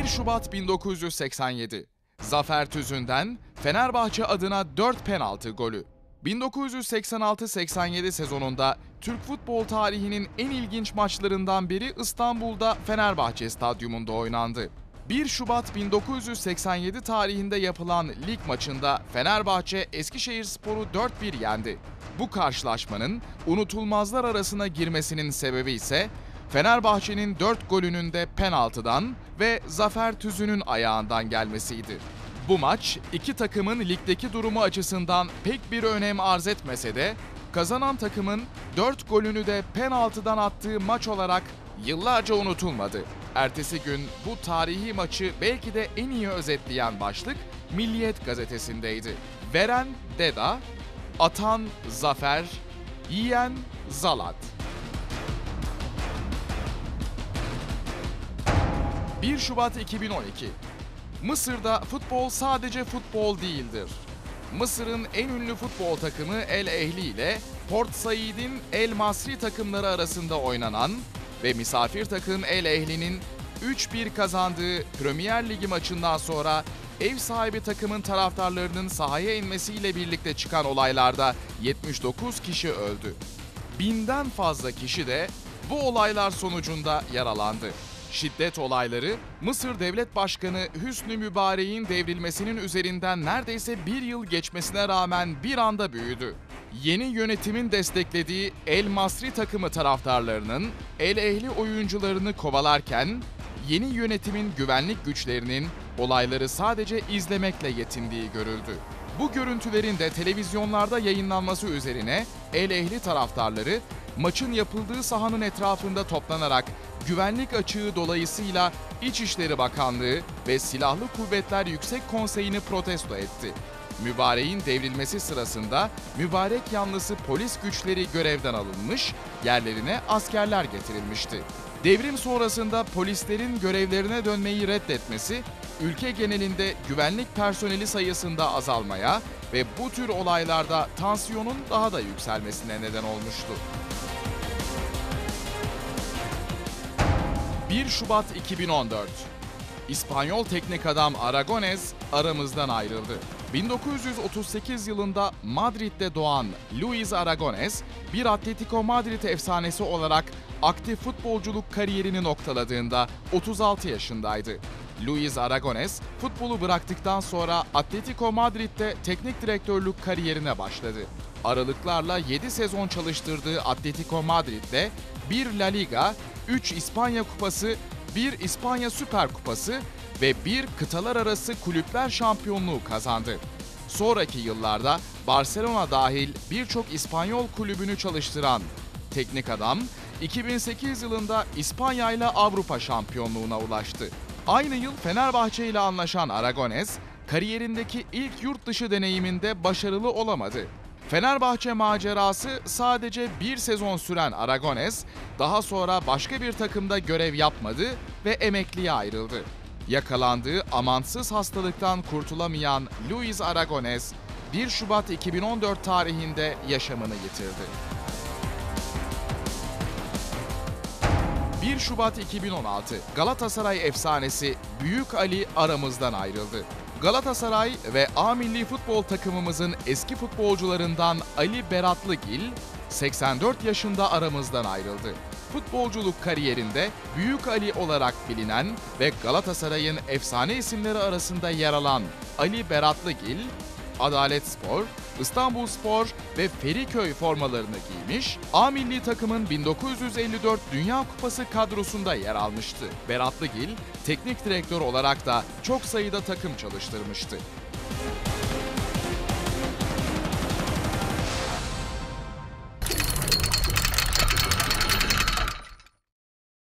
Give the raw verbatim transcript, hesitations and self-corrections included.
Şubat bin dokuz yüz seksen yedi. Zafer Tüzün'den Fenerbahçe adına dört penaltı golü. bin dokuz yüz seksen altı seksen yedi sezonunda Türk futbol tarihinin en ilginç maçlarından biri İstanbul'da Fenerbahçe Stadyumunda oynandı. bir Şubat bin dokuz yüz seksen yedi tarihinde yapılan lig maçında Fenerbahçe Eskişehirspor'u dört bir yendi. Bu karşılaşmanın unutulmazlar arasına girmesinin sebebi ise Fenerbahçe'nin dört golünün de penaltıdan ve Zafer Tüzün'ün ayağından gelmesiydi. Bu maç iki takımın ligdeki durumu açısından pek bir önem arz etmese de kazanan takımın dört golünü de penaltıdan attığı maç olarak yıllarca unutulmadı. Ertesi gün bu tarihi maçı belki de en iyi özetleyen başlık Milliyet gazetesindeydi. Veren Deda, atan Zafer, yiyen Zalat. bir Şubat iki bin on iki. Mısır'da futbol sadece futbol değildir. Mısır'ın en ünlü futbol takımı El Ehli ile Port Said'in El Masri takımları arasında oynanan ve misafir takım El Ehli'nin üç bir kazandığı Premier Ligi maçından sonra ev sahibi takımın taraftarlarının sahaya inmesiyle birlikte çıkan olaylarda yetmiş dokuz kişi öldü. Binden fazla kişi de bu olaylar sonucunda yaralandı. Şiddet olayları Mısır Devlet Başkanı Hüsnü Mübarek'in devrilmesinin üzerinden neredeyse bir yıl geçmesine rağmen bir anda büyüdü. Yeni yönetimin desteklediği El Masri takımı taraftarlarının El Ehli oyuncularını kovalarken yeni yönetimin güvenlik güçlerinin olayları sadece izlemekle yetindiği görüldü. Bu görüntülerin de televizyonlarda yayınlanması üzerine El Ehli taraftarları maçın yapıldığı sahanın etrafında toplanarak güvenlik açığı dolayısıyla İçişleri Bakanlığı ve Silahlı Kuvvetler Yüksek Konseyi'ni protesto etti. Mübarek'in devrilmesi sırasında mübarek yanlısı polis güçleri görevden alınmış, yerlerine askerler getirilmişti. Devrim sonrasında polislerin görevlerine dönmeyi reddetmesi, ülke genelinde güvenlik personeli sayısında azalmaya ve bu tür olaylarda tansiyonun daha da yükselmesine neden olmuştu. bir Şubat iki bin on dört. İspanyol teknik adam Aragonés aramızdan ayrıldı. bin dokuz yüz otuz sekiz yılında Madrid'de doğan Luis Aragonés, bir Atletico Madrid efsanesi olarak aktif futbolculuk kariyerini noktaladığında otuz altı yaşındaydı. Luis Aragonés, futbolu bıraktıktan sonra Atletico Madrid'de teknik direktörlük kariyerine başladı. Aralıklarla yedi sezon çalıştırdığı Atletico Madrid'de bir La Liga, üç İspanya Kupası, bir İspanya Süper Kupası ve bir kıtalar arası kulüpler şampiyonluğu kazandı. Sonraki yıllarda Barcelona dahil birçok İspanyol kulübünü çalıştıran teknik adam, iki bin sekiz yılında İspanya ile Avrupa şampiyonluğuna ulaştı. Aynı yıl Fenerbahçe ile anlaşan Aragonés, kariyerindeki ilk yurt dışı deneyiminde başarılı olamadı. Fenerbahçe macerası sadece bir sezon süren Aragonés, daha sonra başka bir takımda görev yapmadı ve emekliye ayrıldı. Yakalandığı amansız hastalıktan kurtulamayan Luis Aragonés, bir Şubat iki bin on dört tarihinde yaşamını yitirdi. bir Şubat iki bin on altı, Galatasaray efsanesi Büyük Ali aramızdan ayrıldı. Galatasaray ve A milli futbol takımımızın eski futbolcularından Ali Beratlıgil, seksen dört yaşında aramızdan ayrıldı. Futbolculuk kariyerinde Büyük Ali olarak bilinen ve Galatasaray'ın efsane isimleri arasında yer alan Ali Beratlıgil, Adaletspor, İstanbulspor ve Feriköy formalarını giymiş, A milli takımın bin dokuz yüz elli dört Dünya Kupası kadrosunda yer almıştı. Beratlıgil, teknik direktör olarak da çok sayıda takım çalıştırmıştı.